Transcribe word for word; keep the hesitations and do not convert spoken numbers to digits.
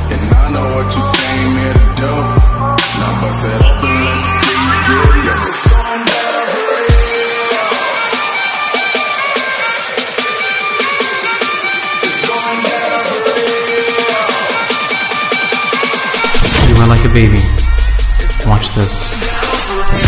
And I know what you came here to do. Now bust it open, let me see you get it. It's going down for real. It's going down for real. You are like a baby. Watch this.